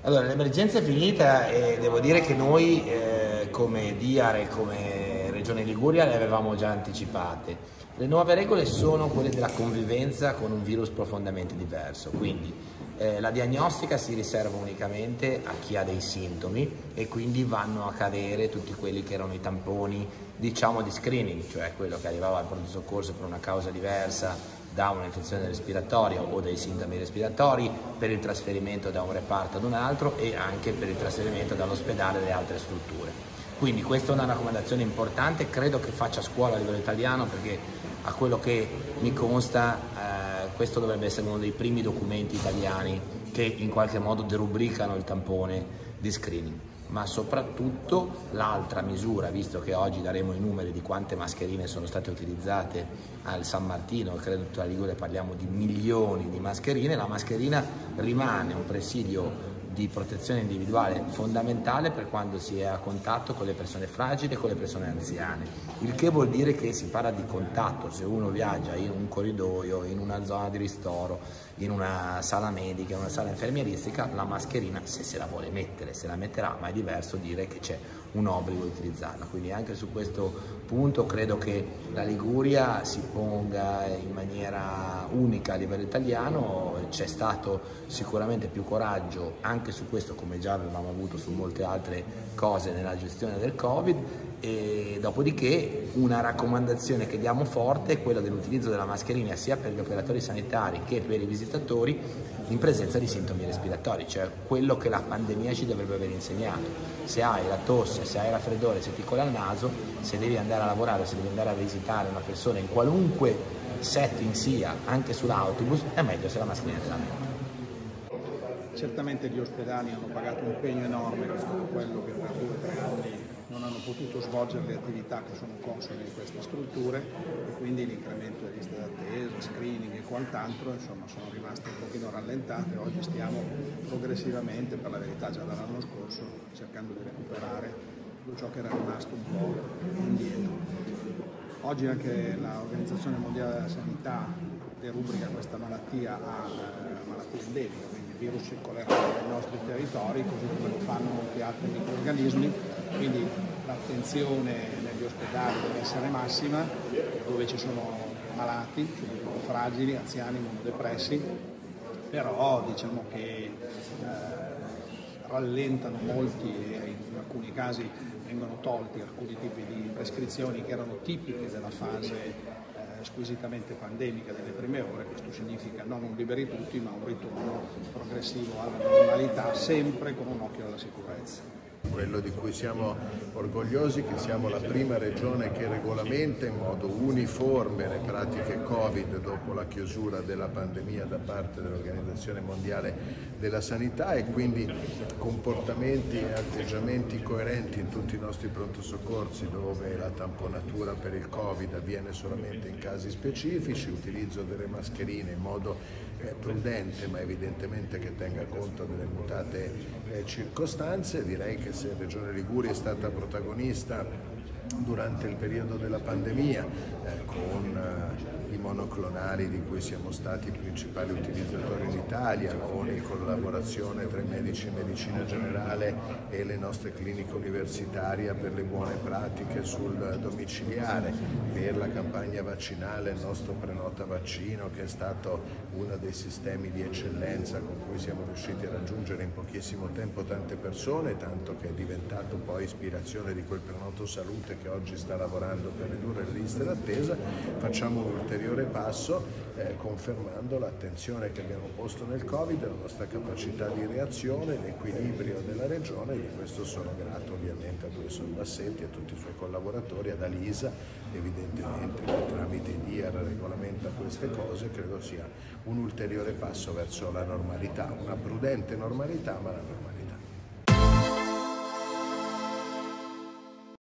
Allora, l'emergenza è finita e devo dire che noi come DIAR e come Regione Liguria le avevamo già anticipate. Le nuove regole sono quelle della convivenza con un virus profondamente diverso, quindi la diagnostica si riserva unicamente a chi ha dei sintomi e quindi vanno a cadere tutti quelli che erano i tamponi, diciamo, di screening, cioè quello che arrivava al pronto soccorso per una causa diversa da un'infezione respiratoria o dei sintomi respiratori, per il trasferimento da un reparto ad un altro e anche per il trasferimento dall'ospedale alle altre strutture. Quindi questa è una raccomandazione importante, credo che faccia scuola a livello italiano, perché a quello che mi consta questo dovrebbe essere uno dei primi documenti italiani che in qualche modo derubricano il tampone di screening. Ma soprattutto l'altra misura, visto che oggi daremo i numeri di quante mascherine sono state utilizzate al San Martino, credo tutta la Liguria parliamo di milioni di mascherine, la mascherina rimane un presidio di protezione individuale fondamentale per quando si è a contatto con le persone fragili e con le persone anziane, il che vuol dire che si parla di contatto. Se uno viaggia in un corridoio, in una zona di ristoro, in una sala medica, in una sala infermieristica, la mascherina, se se la vuole mettere, se la metterà, ma è diverso dire che c'è un obbligo di utilizzarla. Quindi anche su questo punto credo che la Liguria si ponga in maniera unica a livello italiano. C'è stato sicuramente più coraggio anche su questo, come già avevamo avuto su molte altre cose nella gestione del Covid, e dopodiché una raccomandazione che diamo forte è quella dell'utilizzo della mascherina sia per gli operatori sanitari che per i visitatori in presenza di sintomi respiratori, cioè quello che la pandemia ci dovrebbe aver insegnato. Se hai la tosse, se hai il raffreddore, se ti cola il naso, se devi andare a lavorare o se devi andare a visitare una persona in qualunque setting sia, anche sull'autobus, è meglio se la mascherina te la metti. Certamente gli ospedali hanno pagato un impegno enorme rispetto a quello che per 2 o 3 anni non hanno potuto svolgere le attività che sono consone in queste strutture, e quindi l'incremento delle liste d'attesa, screening e quant'altro, insomma, sono rimaste un pochino rallentate. Oggi stiamo progressivamente, per la verità già dall'anno scorso, cercando di recuperare tutto ciò che era rimasto un po' indietro. Oggi anche l'Organizzazione Mondiale della Sanità derubrica questa malattia a malattia endemica, quindi il virus circolerà nei nostri territori, così come lo fanno molti altri microrganismi, quindi l'attenzione negli ospedali deve essere massima, dove ci sono malati, soprattutto fragili, anziani, immunodepressi, però diciamo che rallentano molti e in alcuni casi vengono tolti alcuni tipi di prescrizioni che erano tipiche della fase squisitamente pandemica delle prime ore. Questo significa non un liberi tutti, ma un ritorno progressivo alla normalità, sempre con un occhio alla sicurezza. Quello di cui siamo orgogliosi è che siamo la prima regione che regolamenta in modo uniforme le pratiche Covid dopo la chiusura della pandemia da parte dell'Organizzazione Mondiale della Sanità, e quindi comportamenti e atteggiamenti coerenti in tutti i nostri pronto soccorsi, dove la tamponatura per il Covid avviene solamente in casi specifici, utilizzo delle mascherine in modo prudente ma evidentemente che tenga conto delle mutate circostanze. Direi che se Regione Liguria è stata protagonista durante il periodo della pandemia con i monoclonali di cui siamo stati i principali utilizzatori in Italia, con in collaborazione tra i medici in medicina generale e le nostre cliniche universitarie per le buone pratiche sul domiciliare, per la campagna vaccinale, il nostro prenota vaccino, che è stato uno dei sistemi di eccellenza con cui siamo riusciti a raggiungere in pochissimo tempo tante persone, tanto che è diventato poi ispirazione di quel prenoto salute che oggi sta lavorando per ridurre le liste d'attesa. Facciamo un ulteriore passo confermando l'attenzione che abbiamo posto nel Covid, la nostra capacità di reazione, l'equilibrio della regione, e di questo sono grato ovviamente a professor Bassetti e a tutti i suoi collaboratori, ad Alisa evidentemente che tramite DIAR regolamenta queste cose. Credo sia un ulteriore passo verso la normalità, una prudente normalità, ma la normalità.